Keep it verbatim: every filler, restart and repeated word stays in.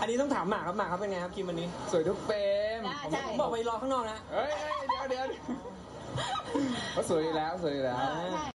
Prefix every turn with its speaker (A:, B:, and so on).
A: อันนี้ต้องถามหมากครับหมากครับเป็นไงครับคิมวันนี้
B: สวยทุกเฟรม
A: ผมบอกไปรอข้างนอกนะ
B: เฮ้ยเดี๋ยวเดี๋ยวเขาสวยอยู่แล้วสวยอยู่แล้ว